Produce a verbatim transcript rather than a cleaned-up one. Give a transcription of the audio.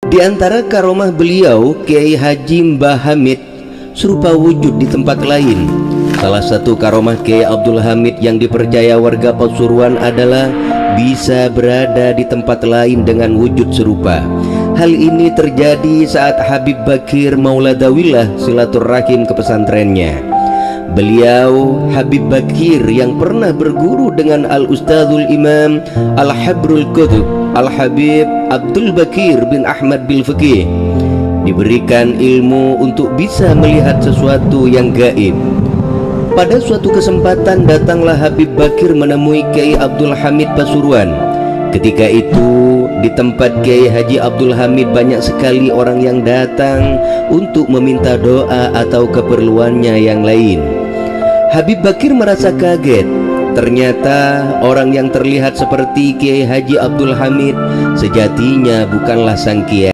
Di antara karomah beliau, Kiai Haji Mbah Hamid serupa wujud di tempat lain. Salah satu karomah Kiai Abdul Hamid yang dipercaya warga Pasuruan adalah bisa berada di tempat lain dengan wujud serupa. Hal ini terjadi saat Habib Bakir Mauladawillah silaturahim ke pesantrennya. Beliau Habib Bakir yang pernah berguru dengan Al-Ustadzul Imam Al-Habrul Qutb Al-Habib Abdul Bakir bin Ahmad bil Fiqih diberikan ilmu untuk bisa melihat sesuatu yang gaib. Pada suatu kesempatan datanglah Habib Bakir menemui Kiai Abdul Hamid Pasuruan. Ketika itu di tempat Kiai Haji Abdul Hamid banyak sekali orang yang datang untuk meminta doa atau keperluannya yang lain. Habib Bakir merasa kaget. Ternyata orang yang terlihat seperti Kiai Haji Abdul Hamid sejatinya bukanlah sang kiai.